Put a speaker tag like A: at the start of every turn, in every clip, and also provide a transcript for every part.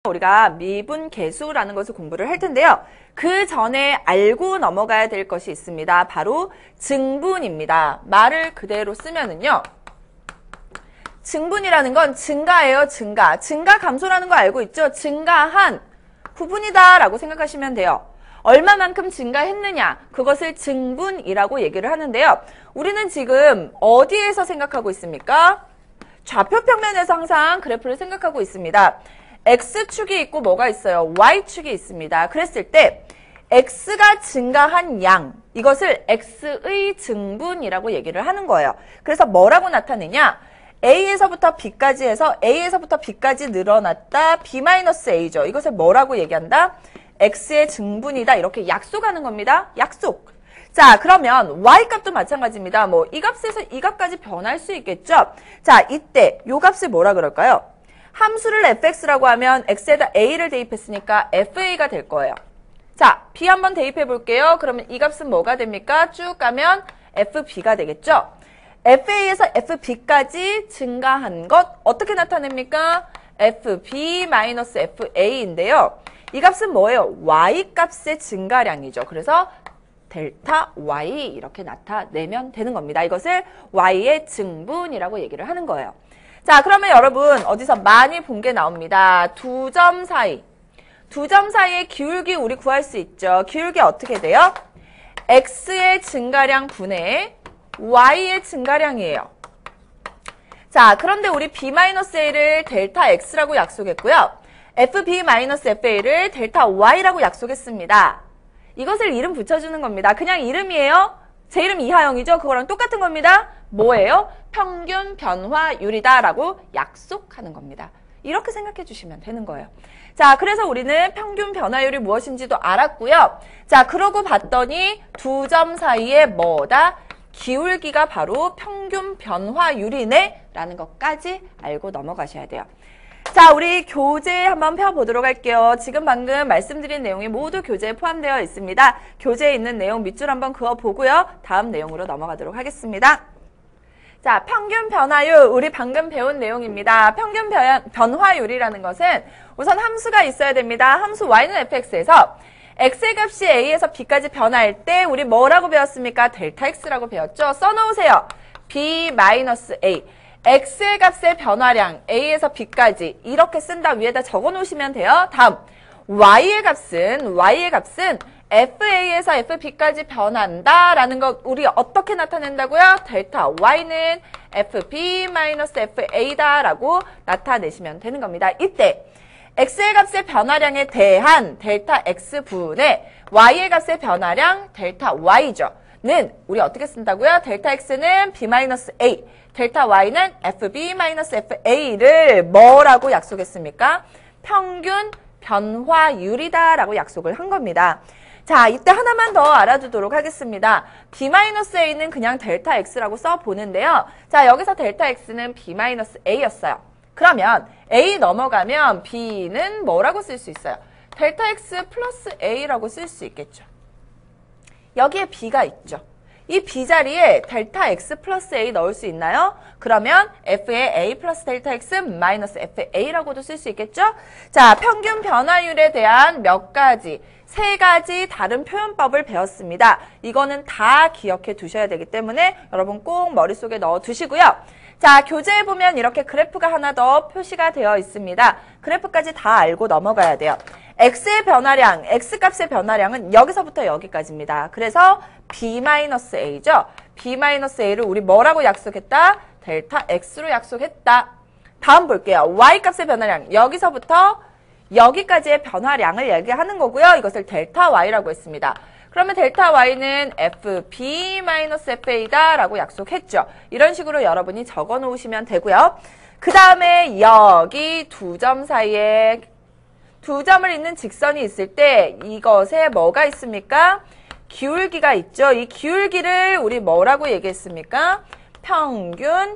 A: 우리가 미분계수라는 것을 공부를 할 텐데요. 그 전에 알고 넘어가야 될 것이 있습니다. 바로 증분입니다. 말을 그대로 쓰면은요. 증분이라는 건 증가예요. 증가. 증가 감소라는 거 알고 있죠? 증가한 부분이다 라고 생각하시면 돼요. 얼마만큼 증가했느냐, 그것을 증분이라고 얘기를 하는데요. 우리는 지금 어디에서 생각하고 있습니까? 좌표 평면에서 항상 그래프를 생각하고 있습니다. X축이 있고 뭐가 있어요? Y축이 있습니다. 그랬을 때 X가 증가한 양, 이것을 X의 증분이라고 얘기를 하는 거예요. 그래서 뭐라고 나타내냐? A에서부터 B까지 해서 A에서부터 B까지 늘어났다. B-A죠. 이것을 뭐라고 얘기한다? X의 증분이다. 이렇게 약속하는 겁니다. 약속. 자, 그러면 Y값도 마찬가지입니다. 뭐 이 값에서 이 값까지 변할 수 있겠죠? 자, 이때 요 값을 뭐라 그럴까요? 함수를 fx라고 하면 x에다 a를 대입했으니까 fa가 될 거예요. 자, b 한번 대입해 볼게요. 그러면 이 값은 뭐가 됩니까? 쭉 가면 fb가 되겠죠? fa에서 fb까지 증가한 것 어떻게 나타냅니까? fb-fa인데요. 이 값은 뭐예요? y 값의 증가량이죠. 그래서 델타 y 이렇게 나타내면 되는 겁니다. 이것을 y의 증분이라고 얘기를 하는 거예요. 자, 그러면 여러분 어디서 많이 본 게 나옵니다. 두 점 사이. 두 점 사이의 기울기 우리 구할 수 있죠. 기울기 어떻게 돼요? x의 증가량 분의 y의 증가량이에요. 자, 그런데 우리 b-a를 델타 x라고 약속했고요. fb-fa를 델타 y라고 약속했습니다. 이것을 이름 붙여주는 겁니다. 그냥 이름이에요. 제 이름 이하영이죠. 그거랑 똑같은 겁니다. 뭐예요? 평균 변화율이다 라고 약속하는 겁니다. 이렇게 생각해 주시면 되는 거예요. 자, 그래서 우리는 평균 변화율이 무엇인지도 알았고요. 자, 그러고 봤더니 두 점 사이에 뭐다? 기울기가 바로 평균 변화율이네 라는 것까지 알고 넘어가셔야 돼요. 자, 우리 교재 한번 펴보도록 할게요. 지금 방금 말씀드린 내용이 모두 교재에 포함되어 있습니다. 교재에 있는 내용 밑줄 한번 그어보고요. 다음 내용으로 넘어가도록 하겠습니다. 자, 평균 변화율, 우리 방금 배운 내용입니다. 평균 변화율이라는 것은 우선 함수가 있어야 됩니다. 함수 y는 fx에서 x의 값이 a에서 b까지 변할 때 우리 뭐라고 배웠습니까? 델타 x라고 배웠죠? 써놓으세요. b-a. x의 값의 변화량 a에서 b까지 이렇게 쓴다. 위에다 적어놓으시면 돼요. 다음 y의 값은 fa에서 fb까지 변한다 라는 거 우리 어떻게 나타낸다고요? 델타 y는 fb-fa다 라고 나타내시면 되는 겁니다. 이때 x의 값의 변화량에 대한 델타 x분의 y의 값의 변화량 델타 y죠. 는 우리 어떻게 쓴다고요? 델타 x는 b-a, 델타 y는 fb-fa를 뭐라고 약속했습니까? 평균 변화율이다 라고 약속을 한 겁니다. 자, 이때 하나만 더 알아두도록 하겠습니다. b-a는 그냥 델타 x라고 써보는데요. 자, 여기서 델타 x는 b-a였어요. 그러면 a 넘어가면 b는 뭐라고 쓸 수 있어요? 델타 x 플러스 a라고 쓸 수 있겠죠. 여기에 b가 있죠. 이 b 자리에 델타 x 플러스 a 넣을 수 있나요? 그러면 f의 a 플러스 델타 x 마이너스 fa라고도 쓸 수 있겠죠? 자, 평균 변화율에 대한 몇 가지, 세 가지 다른 표현법을 배웠습니다. 이거는 다 기억해 두셔야 되기 때문에 여러분 꼭 머릿속에 넣어 두시고요. 자, 교재에 보면 이렇게 그래프가 하나 더 표시가 되어 있습니다. 그래프까지 다 알고 넘어가야 돼요. x의 변화량, x값의 변화량은 여기서부터 여기까지입니다. 그래서 b-a죠. b-a를 우리 뭐라고 약속했다? 델타 x로 약속했다. 다음 볼게요. y값의 변화량, 여기서부터 여기까지의 변화량을 얘기하는 거고요. 이것을 델타 y라고 했습니다. 그러면 델타 y는 fb-fa다 라고 약속했죠. 이런 식으로 여러분이 적어 놓으시면 되고요. 그 다음에 여기 두 점 사이에 두 점을 잇는 직선이 있을 때 이것에 뭐가 있습니까? 기울기가 있죠. 이 기울기를 우리 뭐라고 얘기했습니까? 평균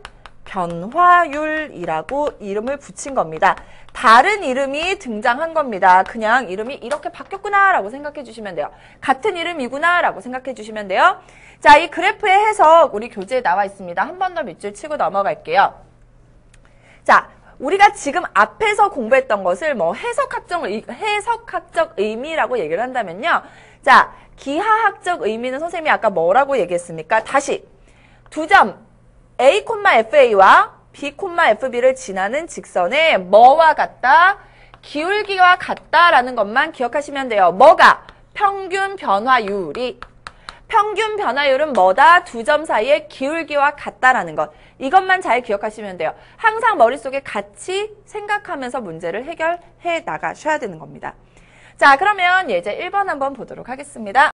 A: 변화율이라고 이름을 붙인 겁니다. 다른 이름이 등장한 겁니다. 그냥 이름이 이렇게 바뀌었구나 라고 생각해 주시면 돼요. 같은 이름이구나 라고 생각해 주시면 돼요. 자, 이 그래프의 해석 우리 교재에 나와 있습니다. 한 번 더 밑줄 치고 넘어갈게요. 자, 우리가 지금 앞에서 공부했던 것을 뭐 해석학적 의미라고 얘기를 한다면요. 자, 기하학적 의미는 선생님이 아까 뭐라고 얘기했습니까? 다시 두 점 A, FA와 B, FB를 지나는 직선에 뭐와 같다? 기울기와 같다라는 것만 기억하시면 돼요. 뭐가? 평균 변화율이. 평균 변화율은 뭐다? 두 점 사이의 기울기와 같다라는 것. 이것만 잘 기억하시면 돼요. 항상 머릿속에 같이 생각하면서 문제를 해결해 나가셔야 되는 겁니다. 자, 그러면 예제 1번 한번 보도록 하겠습니다.